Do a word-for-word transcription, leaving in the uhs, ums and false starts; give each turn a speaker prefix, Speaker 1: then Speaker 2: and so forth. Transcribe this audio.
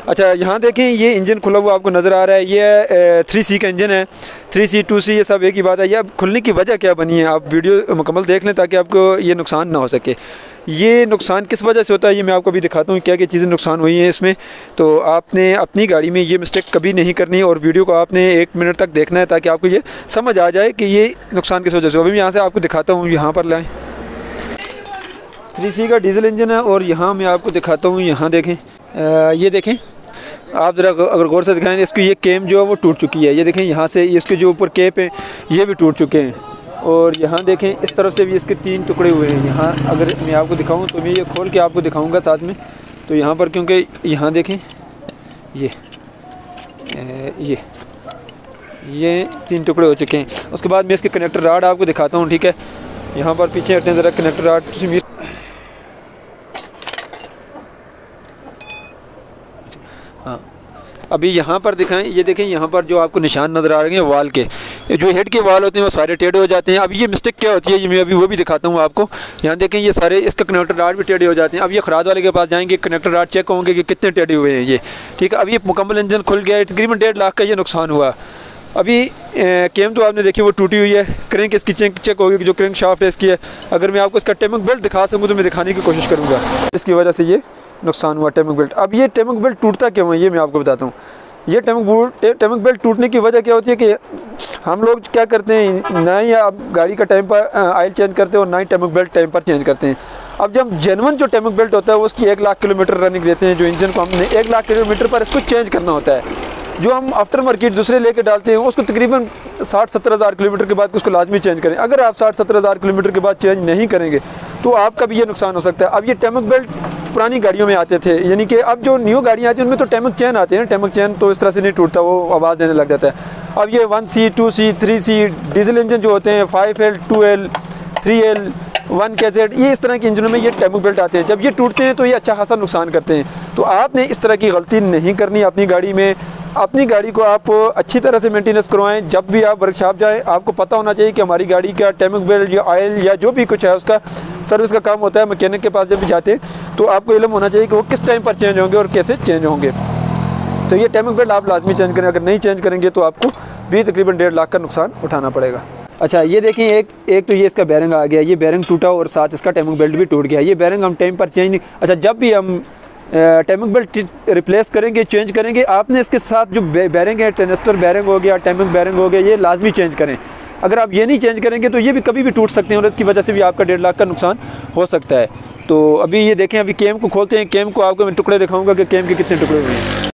Speaker 1: अच्छा यहाँ देखें, ये इंजन खुला हुआ आपको नज़र आ रहा है। ये थ्री सी का इंजन है, थ्री सी टू सी ये सब एक ही बात है। ये अब खुलने की वजह क्या बनी है, आप वीडियो मुकम्मल देख लें ताकि आपको ये नुकसान ना हो सके। ये नुकसान किस वजह से होता है ये मैं आपको अभी दिखाता हूँ, क्या क्या चीज़ें नुकसान हुई हैं इसमें। तो आपने अपनी गाड़ी में ये मिस्टेक कभी नहीं करनी और वीडियो को आपने एक मिनट तक देखना है ताकि आपको ये समझ आ जाए कि ये नुकसान किस वजह से। अभी मैं यहाँ से आपको दिखाता हूँ, यहाँ पर लाएँ, थ्री सी का डीजल इंजन है और यहाँ मैं आपको दिखाता हूँ। यहाँ देखें, आ, ये देखें आप ज़रा अगर गौर से दिखाएं, इसकी ये केम जो है वो टूट चुकी है। ये देखें यहाँ से इसके जो ऊपर केप है ये भी टूट चुके हैं। और यहाँ देखें इस तरफ से भी इसके तीन टुकड़े हुए हैं। यहाँ अगर मैं आपको दिखाऊं तो मैं ये खोल के आपको दिखाऊंगा साथ में। तो यहाँ पर क्योंकि यहाँ देखें ये ये ये तीन टुकड़े हो चुके हैं। उसके बाद मैं इसके कनेक्टर राड आपको दिखाता हूँ, ठीक है। यहाँ पर पीछे हटने ज़रा कनेक्टर राड। हाँ, अभी यहाँ पर दिखाएं, ये देखें यहाँ पर जो आपको निशान नज़र आ रहे हैं वाल के, जो हेड के वाल होते हैं वो सारे टेढ़े हो जाते हैं। अब ये मिस्टेक क्या होती है ये मैं अभी वो भी दिखाता हूँ आपको। यहाँ देखें ये सारे इसका कनेक्टर राड भी टेढ़े हो जाते हैं। अब ये खराद वाले के पास जाएंगे, कनेक्टर राड चेक होंगे कि कितने टेढ़े हुए हैं ये, ठीक है। अब ये मुकम्मल इंजन खुल गया है, तकरीबन डेढ़ लाख का ये नुकसान हुआ। अभी केम तो आपने देखी वो टूटी हुई है, क्रैंक इसकी चेक चेक होगी जो क्रैंक शाफ्ट है इसकी है। अगर मैं आपको इसका टेमिंग बेल्ट दिखा सकूँ तो मैं दिखाने की कोशिश करूँगा, इसकी वजह से ये नुकसान हुआ टेमिंग बेल्ट। अब ये टेमिंग बेल्ट टूटता क्यों है ये मैं आपको बताता हूँ। ये टेमिंग बेल्ट टेमिंग बेल्ट टूटने की वजह क्या होती है कि हम लोग क्या करते हैं, ना ही आप गाड़ी का टाइम पर ऑयल चेंज करते हैं और ना ही टेमिंग बेल्ट टाइम पर चेंज करते हैं। अब जब जेन्युइन जो टेमिंग बेल्ट होता है वो उसकी एक लाख किलोमीटर रनिंग देते हैं, जो इंजन को हमने एक लाख किलोमीटर पर इसको चेंज करना होता है। जो हम आफ्टर मार्केट दूसरे लेके डालते हैं उसको तकरीबन साठ सत्तर हज़ार किलोमीटर के बाद उसको लाजमी चेंज करें। अगर आप साठ सत्तर हज़ार किलोमीटर के बाद चेंज नहीं करेंगे तो आपका भी ये नुकसान हो सकता है। अब ये टेमिंग बेल्ट पुरानी गाड़ियों में आते थे, यानी कि अब जो न्यू गाड़ियाँ आती हैं उनमें तो टेमिंग चेन आते हैं ना, टेमिंग चेन तो इस तरह से नहीं टूटता, वो आवाज़ देने लग जाता है। अब ये one C two C three C diesel engine जो होते हैं, five L two L three L one K Z, ये इस तरह के इंजनों में ये टेमिंग बेल्ट आते हैं। जब ये टूटते हैं तो ये अच्छा खासा नुकसान करते हैं। तो आपने इस तरह की गलती नहीं करनी अपनी गाड़ी में। अपनी गाड़ी को आप अच्छी तरह से मेंटेनेंस करवाएं। जब भी आप वर्कशॉप जाएं आपको पता होना चाहिए कि हमारी गाड़ी का टेमिंग बेल्ट या ऑयल या जो भी कुछ है उसका सर्विस का काम होता है। मैकेनिक के पास जब भी जाते हैं तो आपको इल्म होना चाहिए कि वो किस टाइम पर चेंज होंगे और कैसे चेंज होंगे। तो ये टेमिंग बेल्ट आप लाजमी चेंज करें, अगर नहीं चेंज करेंगे तो आपको भी तकरीबन डेढ़ लाख का नुकसान उठाना पड़ेगा। अच्छा ये देखें, एक एक तो ये इसका बैरिंग आ गया, ये बैरिंग टूटा और साथ इसका टेमिंग बेल्ट भी टूट गया। ये बैरिंग हम टाइम पर चेंज नहीं, अच्छा जब भी हम टेमिंग बेल्ट रिप्लेस करेंगे चेंज करेंगे, आपने इसके साथ जो बैरिंग है, टेनेस्टर बैरिंग हो गया, टेमिंग बैरिंग हो गया, ये लाजमी चेंज करें। अगर आप ये नहीं चेंज करेंगे तो ये भी कभी भी टूट सकते हैं और इसकी वजह से भी आपका डेढ़ लाख का नुकसान हो सकता है। तो अभी ये देखें, अभी केम को खोलते हैं, केम को आपको मैं टुकड़े दिखाऊंगा कि केम के कितने टुकड़े हुए हैं।